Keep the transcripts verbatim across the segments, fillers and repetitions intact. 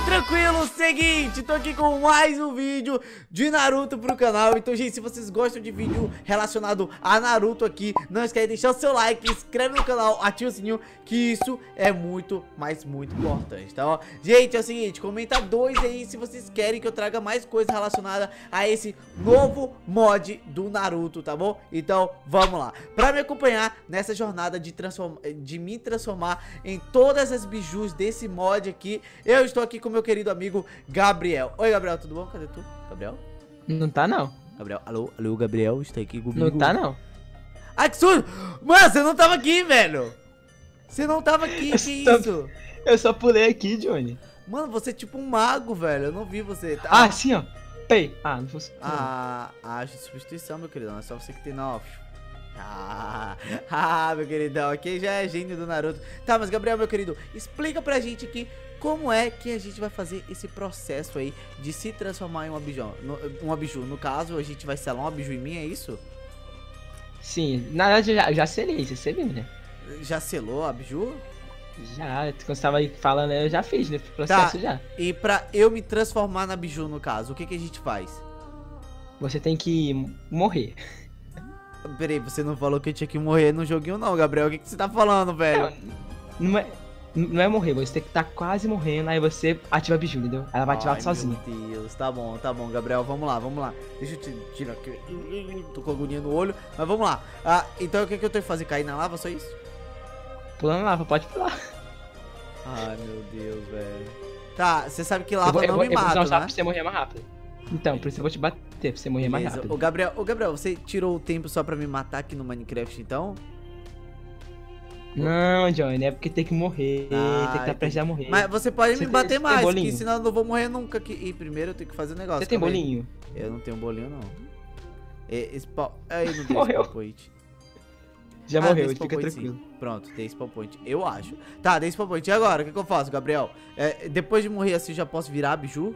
tranquilo, seguinte, tô aqui com mais um vídeo de Naruto pro canal. Então, gente, se vocês gostam de vídeo relacionado a Naruto aqui, não esquece de deixar o seu like, inscreve no canal, ativa o sininho, que isso é muito, mas muito importante, tá? Ó, gente, é o seguinte, comenta dois aí se vocês querem que eu traga mais coisa relacionada a esse novo mod do Naruto, tá bom? Então, vamos lá. Pra me acompanhar nessa jornada de, transform... de me transformar em todas as bijus desse mod aqui, eu estou aqui com meu querido amigo Gabriel. Oi, Gabriel, tudo bom? Cadê tu? Gabriel? Não tá, não. Gabriel, alô, alô, Gabriel, está aqui comigo. Não tá, não. Ai, que susto! Mano, você não tava aqui, velho! Você não tava aqui, que isso? Eu só pulei aqui, Johnny. Mano, você é tipo um mago, velho. Eu não vi você. Tá... Ah, sim, ó. Peraí. Ah, não fosse. Ah, acho substituição, meu querido. Não é só você que tem nove. Ah, ah, meu queridão, aqui já é gênio do Naruto. Tá, mas Gabriel, meu querido, explica pra gente aqui como é que a gente vai fazer esse processo aí de se transformar em uma biju. No, uma biju. No caso, a gente vai selar uma biju em mim, é isso? Sim, na verdade já, já selei, você viu, né? Já selou a biju? Já, quando você tava aí falando, eu já fiz, né? Processo tá, já. E pra eu me transformar na biju, no caso, o que que a gente faz? Você tem que morrer. Peraí, você não falou que eu tinha que morrer no joguinho não, Gabriel. O que que você tá falando, velho? Não, não é... Não é morrer, você tem que estar tá quase morrendo, aí você ativa a biju, entendeu? Ela vai ativar Ai, sozinha. Meu Deus, tá bom, tá bom, Gabriel, vamos lá, vamos lá. Deixa eu te tirar aqui. Tô com a agonia no olho, mas vamos lá. Ah, então o que que eu tenho que fazer? Cair na lava, só isso? Pulando lava, pode pular. Ai, meu Deus, velho. Tá, você sabe que lava vou, não vou, me mata, né? né? Pra você morrer mais rápido. Então, por isso eu vou te bater, pra você morrer Beleza. mais rápido. Ô, Gabriel, ô, Gabriel, você tirou o tempo só pra me matar aqui no Minecraft, então? Não, Johnny, é porque tem que morrer, Ah, tem que estar prestes a morrer. Mas você pode você me bater tem, mais, tem porque senão eu não vou morrer nunca aqui. E primeiro eu tenho que fazer um negócio. Você tem bolinho? Aí. Eu não tenho bolinho, não. E, spawn... Aí não tem Morreu. spawn point. Já ah, morreu, fica fica point, tranquilo. Sim. Pronto, tem spawn point, eu acho. Tá, tem spawn point. E agora, o que, que eu faço, Gabriel? É, depois de morrer assim, já posso virar biju?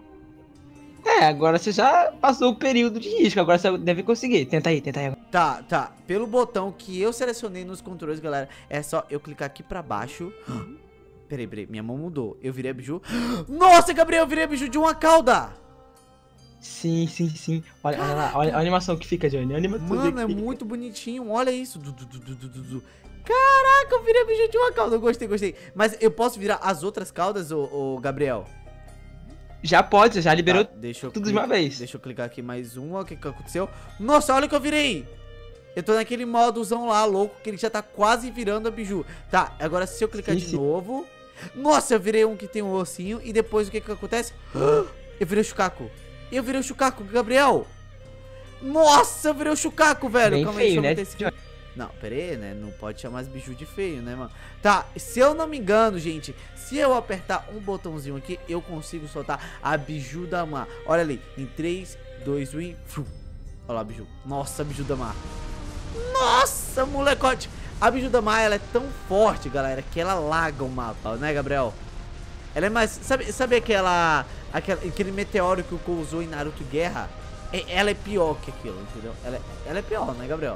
É, agora você já passou o período de risco, agora você deve conseguir. Tenta aí, tenta aí. Tá, tá. Pelo botão que eu selecionei nos controles, galera, é só eu clicar aqui pra baixo. Peraí, peraí, minha mão mudou. Eu virei a biju. Nossa, Gabriel, eu virei a biju de uma cauda. Sim, sim, sim. Olha, olha lá, olha a animação que fica, Johnny. A animação Mano, é fica. muito bonitinho. Olha isso. Du, du, du, du, du, du. Caraca, eu virei a biju de uma cauda. Eu gostei, gostei. Mas eu posso virar as outras caudas, ô, ô Gabriel? Já pode, você já liberou tá, deixa eu tudo clicar, de uma vez. Deixa eu clicar aqui mais uma. O que que aconteceu? Nossa, olha o que eu virei. Eu tô naquele modozão lá, louco, que ele já tá quase virando a biju. Tá, agora se eu clicar sim, de sim. novo... Nossa, eu virei um que tem um ossinho. E depois o que que acontece? Eu virei o Shukaku. Eu virei o Shukaku, Gabriel. Nossa, eu virei o Shukaku, velho. Bem Calma feio, aí, né? deixa eu meter esse... Não, pera aí, né? Não pode chamar as biju de feio, né, mano? Tá, se eu não me engano, gente, se eu apertar um botãozinho aqui, eu consigo soltar a biju da Mar. Olha ali, em três, dois, um... Olha lá a biju. Nossa, a biju da Mar. Nossa, molecote. A biju da Mar, ela é tão forte, galera, que ela laga o mapa, né, Gabriel? Ela é mais... Sabe, sabe aquela, aquela... Aquele meteoro que o Kou usou em Naruto Guerra? É, ela é pior que aquilo, entendeu? Ela é, ela é pior, né, Gabriel?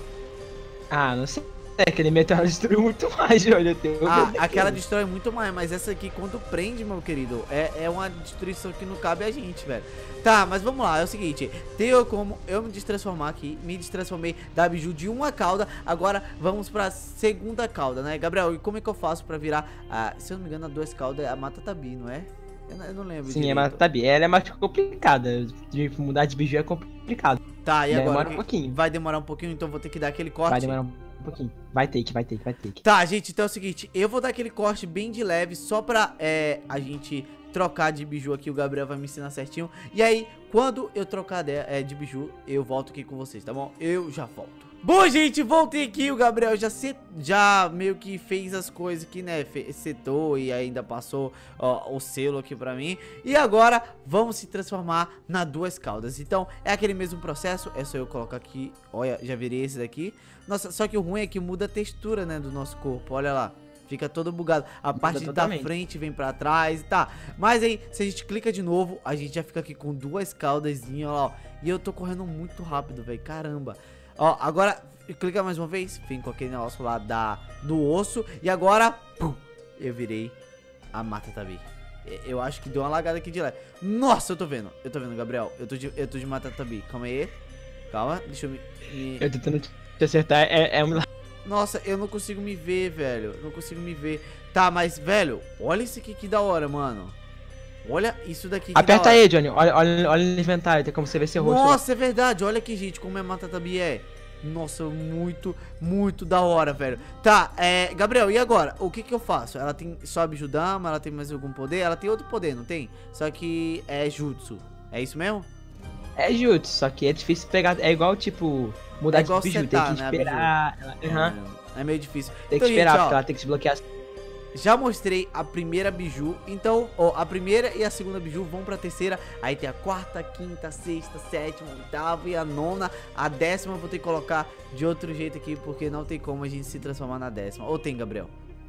Ah, não sei. É, aquele meteoro destruiu muito mais, Johnny. Eu tenho Ah, medo aquela daquilo. destrói muito mais, mas essa aqui, quando prende, meu querido, é, é uma destruição que não cabe a gente, velho. Tá, mas vamos lá, é o seguinte, tenho como eu me destransformar aqui, me destransformei da biju de uma cauda, agora vamos pra segunda cauda, né, Gabriel? E como é que eu faço pra virar, ah, se eu não me engano, a duas caudas é a Matatabi, não é? Eu não, eu não lembro Sim, direito. é, mas tá bem. Ela é mais complicada. De mudar de biju é complicado. Tá, e agora? Demora um pouquinho. Vai demorar um pouquinho, então vou ter que dar aquele corte. Vai demorar um pouquinho. Vai ter que, vai ter que, vai ter que. Tá, gente, então é o seguinte, eu vou dar aquele corte bem de leve, só pra é, a gente trocar de biju aqui, o Gabriel vai me ensinar certinho. E aí, quando eu trocar de, é, de biju, eu volto aqui com vocês, tá bom? Eu já volto. Bom, gente, voltei aqui, o Gabriel já, set, já meio que fez as coisas aqui, né, fe, setou e ainda passou ó, o selo aqui pra mim. E agora, vamos se transformar na duas caudas. Então, é aquele mesmo processo, é só eu colocar aqui, olha, já virei esse daqui. Nossa, só que o ruim é que muda a textura, né, do nosso corpo, olha lá. Fica todo bugado, a Muda parte totalmente. da frente vem pra trás, tá. Mas aí, se a gente clica de novo, a gente já fica aqui com duas caudazinhas, ó. E eu tô correndo muito rápido, velho, caramba. Ó, agora, clica mais uma vez, vem com aquele negócio lá da, do osso. E agora, pum, eu virei a Matatabi. Eu acho que deu uma lagada aqui de leve. Nossa, eu tô vendo. Eu tô vendo, Gabriel. Eu tô de, eu tô de Matatabi. Calma aí. Calma, deixa eu me... me... Eu tentando te acertar, é, é um milagre. Nossa, eu não consigo me ver, velho. Não consigo me ver. Tá, mas, velho, olha isso aqui que da hora, mano. Olha isso daqui que Aperta da hora. aí, Johnny. Olha, olha, olha no inventário, tem como você ver seu rosto. Nossa, é verdade. Olha aqui, gente, como é Matatabi é. Nossa, muito, muito da hora, velho. Tá, é... Gabriel, e agora? O que que eu faço? Ela tem só Bijudama, ela tem mais algum poder? Ela tem outro poder, não tem? Só que é Jutsu. É isso mesmo? É jutsu, só que é difícil pegar. É igual, tipo, mudar É igual de biju. setar, Tem que né, a esperar. Ela- Aham. É, é meio difícil. Tem Então, que esperar, gente, ó, porque ela tem que desbloquear. já mostrei a primeira biju. Então, ó, a primeira e a segunda biju vão pra terceira. Aí tem a quarta, quinta, sexta, sétima, oitava e a nona. A décima eu vou ter que colocar de outro jeito aqui, porque não tem como a gente se transformar na décima. Ou tem, Gabriel?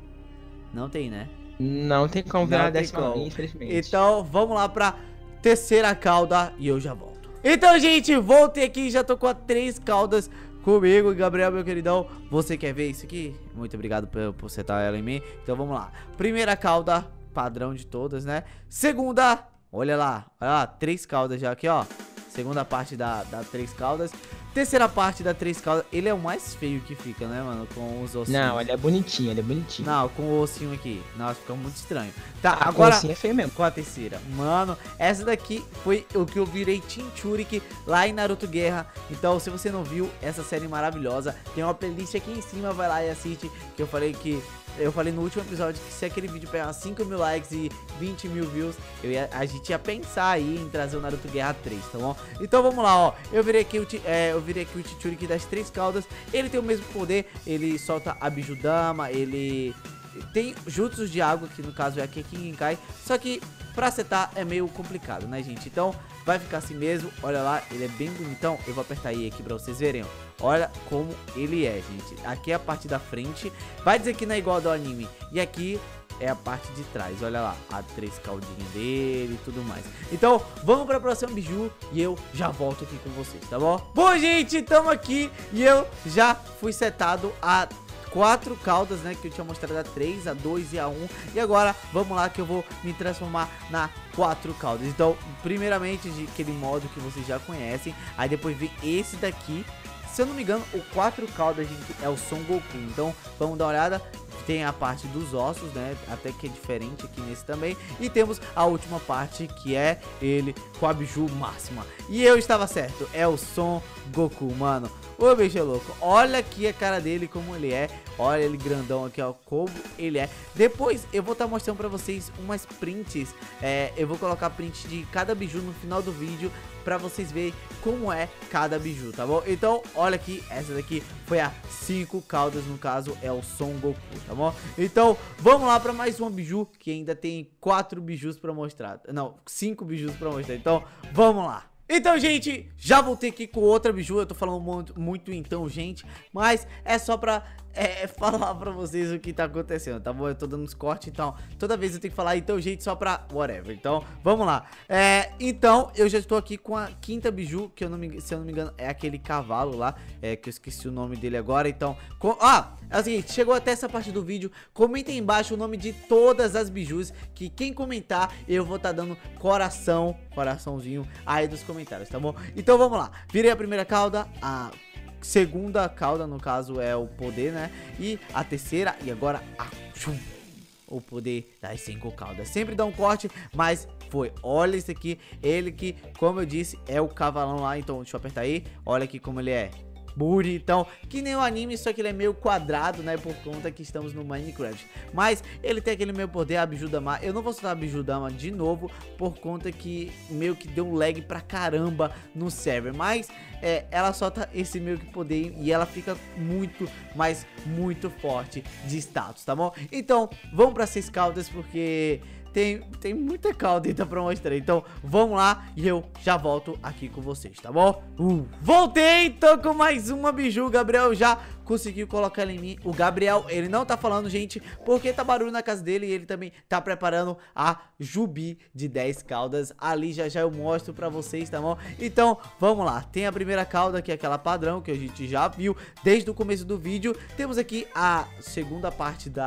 Não tem, né? Não tem como Não virar a tem décima como. linha, infelizmente. Então, vamos lá pra terceira cauda e eu já volto. Então, gente, voltei aqui, já tô com as três caudas comigo. Gabriel, meu queridão, você quer ver isso aqui? Muito obrigado por, por setar ela em mim. Então, vamos lá. Primeira cauda, padrão de todas, né? Segunda, olha lá, olha lá, três caudas já aqui, ó. Segunda parte da, da três caudas. Terceira parte da três caudas. Ele é o mais feio que fica, né, mano? Com os ossinhos. Não, ele é bonitinho, ele é bonitinho. Não, com o ossinho aqui. Nossa, fica muito estranho. Tá, Ah, agora... assim é feio mesmo. Com a terceira. Mano, essa daqui foi o que eu virei Chinchuriki lá em Naruto Guerra. Então, se você não viu essa série maravilhosa, tem uma playlist aqui em cima, vai lá e assiste. Que eu falei que... Eu falei no último episódio que se aquele vídeo pegar cinco mil likes e vinte mil views, eu ia, a gente ia pensar aí em trazer o Naruto Guerra três, tá bom? Então vamos lá, ó. Eu virei aqui o, é, eu virei aqui o Chinchuriki das três caudas. Ele tem o mesmo poder, ele solta a Bijudama, ele... Tem jutsus de água, que no caso é a Kekinkai. Só que pra setar é meio complicado, né, gente? Então vai ficar assim mesmo. Olha lá, ele é bem bonitão. Eu vou apertar aí aqui pra vocês verem, ó. Olha como ele é, gente. Aqui é a parte da frente. Vai dizer que não é igual ao do anime. E aqui é a parte de trás. Olha lá, a três caldinhas dele e tudo mais. Então, vamos pra próxima biju e eu já volto aqui com vocês, tá bom? Bom, gente, tamo aqui e eu já fui setado a quatro caudas, né, que eu tinha mostrado a três, a dois e a um. E agora, vamos lá que eu vou me transformar na quatro caudas. Então, primeiramente, de aquele modo que vocês já conhecem. Aí depois vem esse daqui. Se eu não me engano, o quatro caudas, gente, é o Son Goku. Então, vamos dar uma olhada. Tem a parte dos ossos, né, até que é diferente aqui nesse também. E temos a última parte, que é ele com a biju máxima. E eu estava certo, é o Son Goku, mano. O bicho é louco. Olha aqui a cara dele, como ele é. Olha ele grandão aqui, ó, como ele é. Depois eu vou estar tá mostrando pra vocês umas prints. é, Eu vou colocar print de cada biju no final do vídeo, pra vocês verem como é cada biju, tá bom? Então, olha aqui, essa daqui foi a cinco caudas, no caso é o Son Goku, tá bom? Então, vamos lá pra mais uma biju, que ainda tem quatro bijus pra mostrar. Não, cinco bijus pra mostrar. Então, vamos lá. Então, gente, já voltei aqui com outra biju. Eu tô falando muito, muito então, gente, mas é só pra é, falar pra vocês o que tá acontecendo, tá bom? Eu tô dando uns cortes, então toda vez eu tenho que falar então, gente, só pra whatever. Então, vamos lá. é, Então, eu já estou aqui com a quinta biju, que eu não me, se eu não me engano é aquele cavalo lá, é, que eu esqueci o nome dele agora. Então, com, ah, é o seguinte, chegou até essa parte do vídeo, comenta aí embaixo o nome de todas as bijus, que quem comentar, eu vou tá dando coração, coraçãozinho aí nos comentários, tá bom? Então, vamos lá. Virei a primeira cauda, a segunda cauda, no caso, é o poder, né? E a terceira, e agora a tchum, o poder das cinco caudas. Sempre dá um corte, mas foi. Olha esse aqui, ele que, como eu disse, é o cavalão lá. Então, deixa eu apertar aí. Olha aqui como ele é. Bonitão, que nem o anime, só que ele é meio quadrado, né, por conta que estamos no Minecraft. Mas ele tem aquele meio poder, a Bijudama. Eu não vou soltar a Bijudama de novo, por conta que meio que deu um lag pra caramba no server. Mas é, ela solta esse meio que poder e ela fica muito, mas muito forte de status, tá bom? Então, vamos pra seis caudas, porque... Tem, tem muita cauda ainda pra mostrar. Então vamos lá e eu já volto aqui com vocês, tá bom? Uh, voltei, tô com mais uma biju. O Gabriel já conseguiu colocar ela em mim. O Gabriel, ele não tá falando, gente, porque tá barulho na casa dele. E ele também tá preparando a Jubi de dez caudas. Ali já já eu mostro pra vocês, tá bom? Então vamos lá. Tem a primeira cauda, que é aquela padrão, que a gente já viu desde o começo do vídeo. Temos aqui a segunda parte da...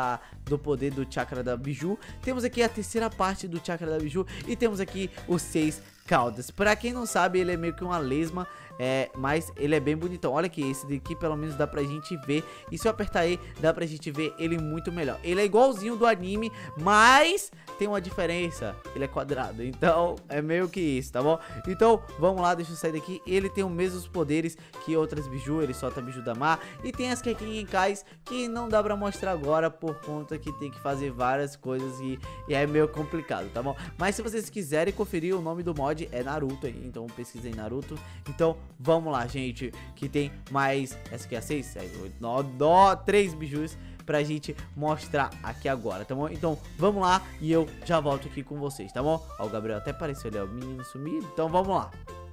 do poder do chakra da Biju. Temos aqui a terceira parte do chakra da Biju e temos aqui os seis caudas. Pra quem não sabe, ele é meio que uma lesma, é, mas ele é bem bonitão. Olha aqui, esse daqui pelo menos dá pra gente ver. E se eu apertar aí, dá pra gente ver ele muito melhor. Ele é igualzinho do anime, mas tem uma diferença. Ele é quadrado, então é meio que isso, tá bom? Então, vamos lá, deixa eu sair daqui. Ele tem os mesmos poderes que outras Biju, ele solta Biju da Mar. E tem as Kekinkais que não dá pra mostrar agora, por conta que tem que fazer várias coisas e, e é meio complicado, tá bom? Mas se vocês quiserem conferir, o nome do mod é Naruto aí, então pesquisem Naruto. Então vamos lá, gente, que tem mais, essa aqui é a seis, sete, oito, nove, três bijus pra gente mostrar aqui agora, tá bom? Então vamos lá e eu já volto aqui com vocês, tá bom? Ó, o Gabriel até apareceu ali, ó, o menino sumido, então vamos lá.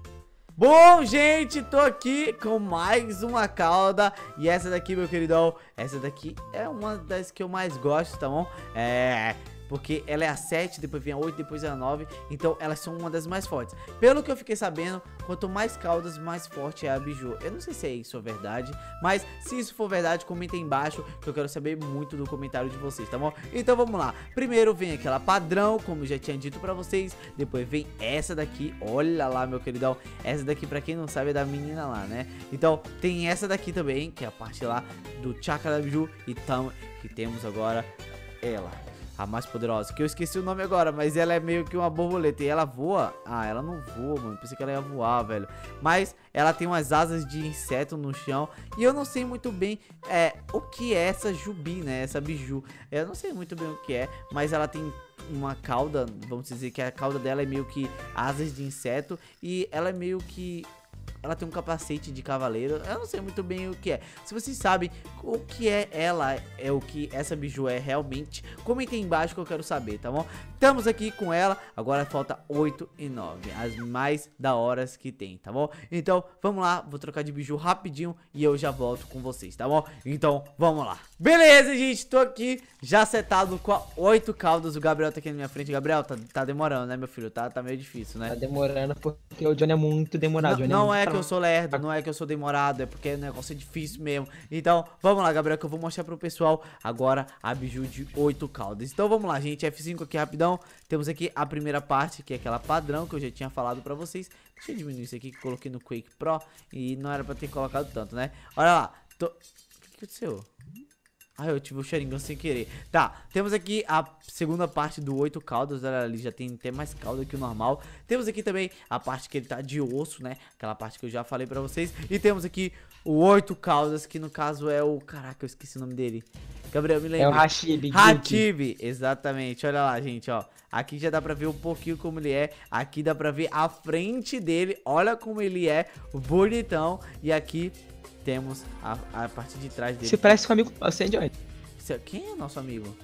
Bom, gente, tô aqui com mais uma cauda. E essa daqui, meu queridão, essa daqui é uma das que eu mais gosto, tá bom? É... porque ela é a sete, depois vem a oito, depois é a nove. Então elas são uma das mais fortes. Pelo que eu fiquei sabendo, quanto mais caudas, mais forte é a Biju. Eu não sei se é isso a verdade, mas se isso for verdade, comenta aí embaixo, que eu quero saber muito do comentário de vocês, tá bom? Então vamos lá. Primeiro vem aquela padrão, como eu já tinha dito pra vocês. Depois vem essa daqui, olha lá, meu queridão. Essa daqui, pra quem não sabe, é da menina lá, né? Então tem essa daqui também, que é a parte lá do chakra da Biju. E tam, que temos agora ela, a mais poderosa, que eu esqueci o nome agora, mas ela é meio que uma borboleta. E ela voa? Ah, ela não voa, mano. Pensei que ela ia voar, velho. Mas ela tem umas asas de inseto no chão. E eu não sei muito bem é, o que é essa Jubi, né? Essa Biju. Eu não sei muito bem o que é, mas ela tem uma cauda, vamos dizer que a cauda dela é meio que asas de inseto. E ela é meio que... ela tem um capacete de cavaleiro. Eu não sei muito bem o que é. Se vocês sabem o que é ela, é o que essa Biju é realmente, comentem aí embaixo que eu quero saber, tá bom? Estamos aqui com ela. Agora falta oito e nove, as mais da horas que tem, tá bom? Então, vamos lá. Vou trocar de Biju rapidinho e eu já volto com vocês, tá bom? Então, vamos lá. Beleza, gente. Tô aqui já setado com oito caudas. O Gabriel tá aqui na minha frente. Gabriel, tá, tá demorando, né, meu filho? Tá, tá meio difícil, né? Tá demorando porque o Johnny é muito demorado. Não, Johnny não é, é que eu sou lerdo, não é que eu sou demorado, é porque o negócio é difícil mesmo. Então, vamos lá, Gabriel, que eu vou mostrar pro pessoal agora a Biju de oito caudas. Então, vamos lá, gente, F cinco aqui rapidão. Temos aqui a primeira parte, que é aquela padrão que eu já tinha falado pra vocês. Deixa eu diminuir isso aqui, que eu coloquei no Quake Pro e não era pra ter colocado tanto, né? Olha lá, tô... o que aconteceu? Ah, eu tive o Sharingan sem querer. Tá, temos aqui a segunda parte do oito caudas. Olha ali, já tem até mais cauda que o normal. Temos aqui também a parte que ele tá de osso, né? Aquela parte que eu já falei pra vocês. E temos aqui o oito caudas, que no caso é o... caraca, eu esqueci o nome dele. Gabriel, me lembra. É o Hashibi. Hashibi, exatamente. Olha lá, gente, ó. Aqui já dá pra ver um pouquinho como ele é. Aqui dá pra ver a frente dele. Olha como ele é bonitão. E aqui... temos a, a parte de trás dele. Você parece um amigo nosso, hein, Johnny? Quem é nosso amigo?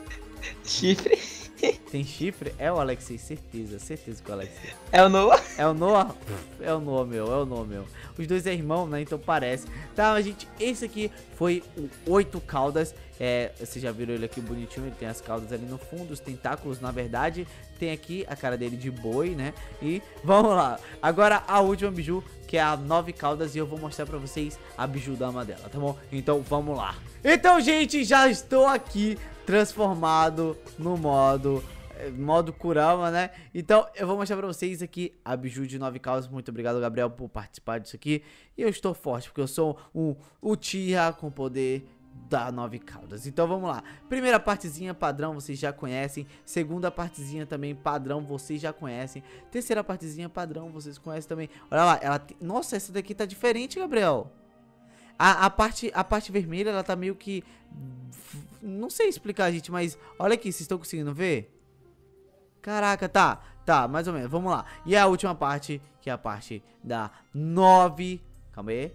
Chifre. Tem chifre? É o Alexei, certeza, certeza que é o Alexei. É o Noah? É o Noah? É o Noah, meu, é o Noah, meu. Os dois é irmão, né? Então parece. Tá, gente, esse aqui foi o oito caudas. É, vocês já viram ele aqui bonitinho, ele tem as caudas ali no fundo, os tentáculos, na verdade. Tem aqui a cara dele de boi, né? E vamos lá. Agora a última Biju, que é a nove caudas, e eu vou mostrar pra vocês a Biju dama dela, tá bom? Então vamos lá. Então, gente, já estou aqui transformado no modo... modo Kurama, né? Então eu vou mostrar pra vocês aqui a Biju de nove caudas. Muito obrigado, Gabriel, por participar disso aqui. E eu estou forte, porque eu sou um Uchiha com poder da nove caudas. Então vamos lá. Primeira partezinha padrão, vocês já conhecem. Segunda partezinha também padrão, vocês já conhecem. Terceira partezinha padrão, vocês conhecem também. Olha lá, ela tem... nossa, essa daqui tá diferente, Gabriel. A, a, parte, a parte vermelha, ela tá meio que... não sei explicar, gente, mas olha aqui, vocês estão conseguindo ver? Caraca, tá, tá, mais ou menos, vamos lá. E a última parte, que é a parte da nove... calma aí.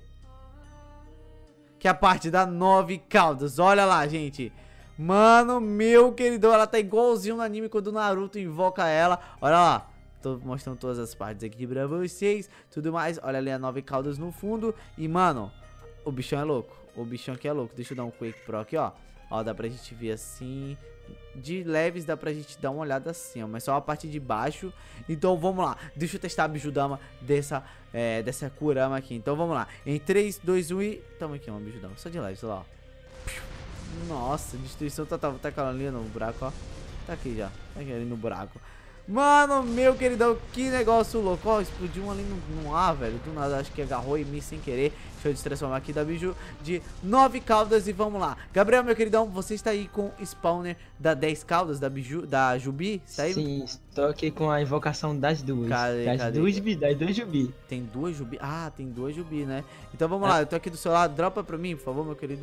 Que é a parte da nove caudas, olha lá, gente. Mano, meu queridão, ela tá igualzinho no anime quando o Naruto invoca ela. Olha lá, tô mostrando todas as partes aqui pra vocês, tudo mais. Olha ali a nove caudas no fundo. E, mano, o bichão é louco. O bichão aqui é louco. Deixa eu dar um Quake Pro aqui, ó. Ó, dá pra gente ver assim. De leves dá pra gente dar uma olhada assim, ó. Mas só a parte de baixo. Então vamos lá. Deixa eu testar a Bijudama dessa, é, dessa Kurama aqui. Então vamos lá. Em três, dois, um e... tamo aqui uma Bijudama. Só de leves, olha lá, ó. Nossa, destruição total. Vou tacar ela ali no buraco, ó. Tá aqui já. Tá aqui ali no buraco. Mano, meu queridão, que negócio louco. Ó, explodiu um ali no, no ar, velho. Do nada, acho que agarrou em mim sem querer. Deixa eu destransformar aqui da biju de nove caudas e vamos lá. Gabriel, meu queridão, você está aí com o spawner da dez caudas da biju, da Jubi? Está aí? Sim, estou aqui com a invocação das duas. Cadê, das cadê? duas Jubi, das duas Jubi. Tem duas Jubi? Ah, tem duas Jubi, né? Então vamos É. lá, eu tô aqui do seu lado. Dropa pra mim, por favor, meu querido.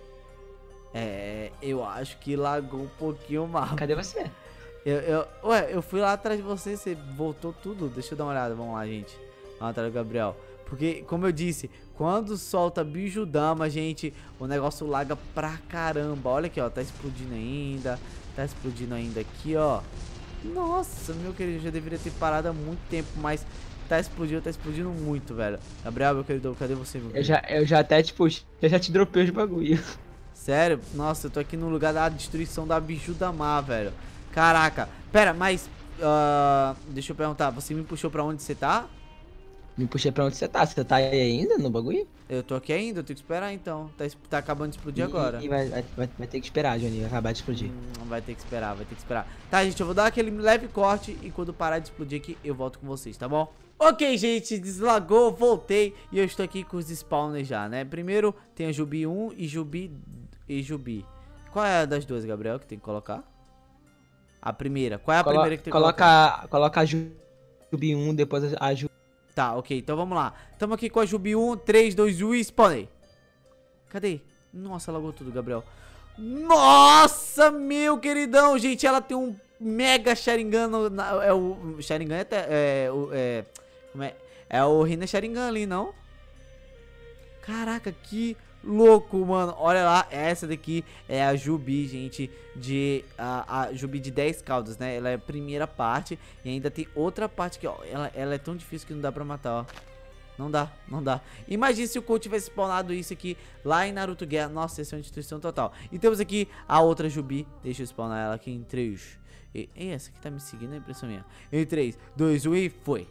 É, eu acho que lagou um pouquinho o mapa. Cadê você? Eu, eu, ué, eu fui lá atrás de você, você voltou tudo. Deixa eu dar uma olhada, vamos lá, gente. Lá atrás do Gabriel. Porque, como eu disse, quando solta Bijudama, gente, o negócio laga pra caramba. Olha aqui, ó, tá explodindo ainda. Tá explodindo ainda aqui, ó. Nossa, meu querido, já deveria ter parado há muito tempo, mas tá explodindo, tá explodindo muito, velho. Gabriel, meu querido, cadê você, meu querido? Eu já, eu já até, tipo, eu já te dropei os bagulho. Sério? Nossa, eu tô aqui no lugar da destruição da Bijudama, velho. Caraca. Pera, mas... Uh, deixa eu perguntar, você me puxou pra onde você tá? Me puxei pra onde você tá. Você tá aí ainda no bagulho? Eu tô aqui ainda, eu tenho que esperar então. Tá, tá acabando de explodir E, agora. E vai, vai, vai ter que esperar, Johnny. Vai acabar de explodir. Hum, vai ter que esperar, vai ter que esperar. Tá, gente, eu vou dar aquele leve corte e quando parar de explodir aqui, eu volto com vocês, tá bom? Ok, gente, deslagou, voltei e eu estou aqui com os spawners já, né? Primeiro tem a Jubi um e Jubi e Jubi. Qual é a das duas, Gabriel, que tem que colocar? A primeira. Qual é a Colo primeira que tem que coloca, colocar? coloca a Jubi um, depois a Jubi. Tá, ok, então vamos lá. Tamo aqui com a Jubi um, três, dois, um e spawnei. Cadê? Nossa, lagou tudo, Gabriel. Nossa, meu queridão, gente, ela tem um mega Sharingan no, na, é o Sharingan é, até, é, o, é, como é? É o Rina Sharingan ali, não? Caraca, que louco, mano. Olha lá, essa daqui é a Jubi, gente, de a, a Jubi de dez caudas, né? Ela é a primeira parte e ainda tem outra parte que, ó, ela, ela é tão difícil que não dá pra matar, ó. Não dá, não dá. Imagina se o Colt tivesse spawnado isso aqui lá em Naruto Guerra. Nossa, essa é uma destruição total. E temos aqui a outra Jubi. Deixa eu spawnar ela aqui em três. E, e essa aqui tá me seguindo, é impressão minha. Em três, dois, um e foi.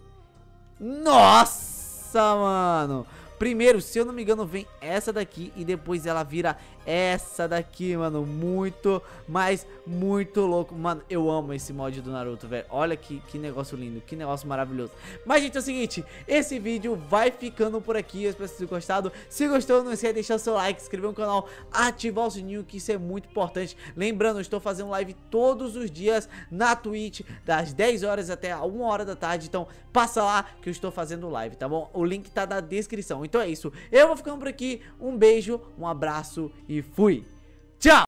Nossa, mano. Primeiro, se eu não me engano, vem essa daqui e depois ela vira essa daqui, mano. Muito, mas muito louco. Mano, eu amo esse mod do Naruto, velho. Olha que, que negócio lindo, que negócio maravilhoso. Mas, gente, é o seguinte, esse vídeo vai ficando por aqui. Eu espero que vocês tenham gostado. Se gostou, não esquece de deixar o seu like, se inscrever no canal, ativar o sininho, que isso é muito importante. Lembrando, eu estou fazendo live todos os dias na Twitch, das dez horas até a uma hora da tarde. Então, passa lá que eu estou fazendo live, tá bom? O link tá na descrição. Então é isso, eu vou ficando por aqui, um beijo, um abraço e fui! Tchau!